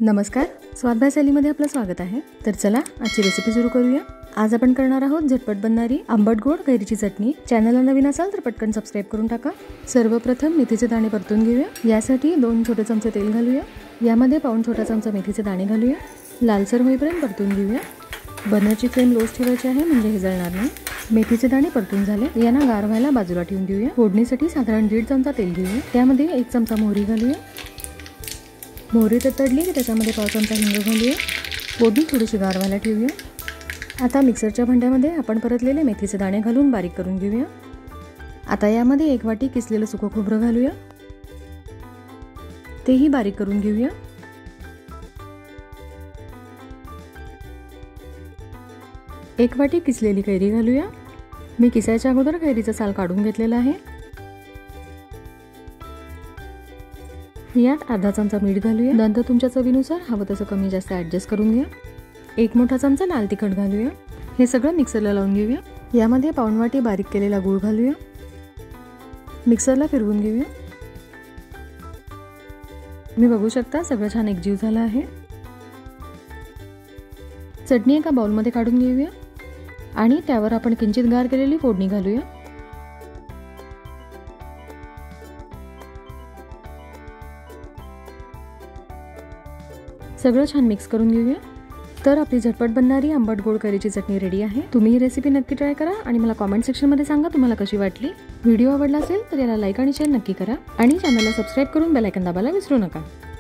नमस्कार, स्वाद बाय सॅलीमध्ये आपलं स्वागत आहे। तर चला आजची रेसिपी सुरू करूया। आज आपण करणार आहोत झटपट बनणारी आंबट गोड कैरीची चटणी। चॅनलला नवीन असाल तर पटकन सबस्क्राइब करून टाका। सर्वप्रथम मेथीचे दाणे परतून घेऊया। यासाठी 2 छोटे चमचे तेल घालूया। यामध्ये पाऊण छोटा चमचा मेथीचे दाणे घालूया। लालसर होईपर्यंत परतून घेऊया। बर्नरची फ्लेम लोच ठेवायची आहे म्हणजे हे जळणार नाही। मेथीचे दाणे परतून झाले, यांना गार व्हायला बाजूला ठेवून देऊया। फोडणीसाठी साधारण 1.5 चमचा तेल घेऊया। त्यामध्ये 1 चमचा मोहरी घालूया। मोहरी तडतडली की त्याच्यामध्ये पाव चमचा हिंग घालूया। फोडणी थोडीशी गार व्हायला ठेवूया। आता मिक्सरच्या भांड्यामध्ये आपण परतलेले मेथीचे दाणे घालून बारीक करून घेऊया। आता यामध्ये 1 वाटी किसलेलं सुकं खोबरं घालूया, तेही बारीक करून घेऊया। एक वाटी किसलेली कैरी घालूया। मी किसायच्या अगोदर कैरीचा साल काढून घेतलेला आहे। यात अर्धा चमचा मीठ घालूया। नंतर तुमच्या चवीनुसार हवं तसं कमी जास्त ॲडजस्ट करून घ्या। 1 मोठा चमचा लाल तिखट घालूया। हे सगळं मिक्सरला लावून घेऊया। यामध्ये पाऊण वाटी बारीक केलेला गूळ घालूया। मिक्सरला फिरवून घेऊया। तुम्ही बघू शकता सगळं छान एकजीव झालं आहे। चटणी एका बाउलमध्ये काढून घेऊया आणि त्यावर आपण किंचित गार केलेली फोडणी घालूया। सगळं छान मिक्स करून घेऊया। तर आपली झटपट बनणारी आंबट गोड कैरीची चटणी रेडी आहे। तुम्ही ही रेसिपी नक्की ट्राय करा आणि मला कमेंट सेक्शन मध्ये सांगा तुम्हाला कशी वाटली। व्हिडिओ आवडला असेल तर याला लाईक आणि शेअर नक्की करा आणि चॅनलला सबस्क्राइब करून बेल आयकॉन दाबायला विसरू नका।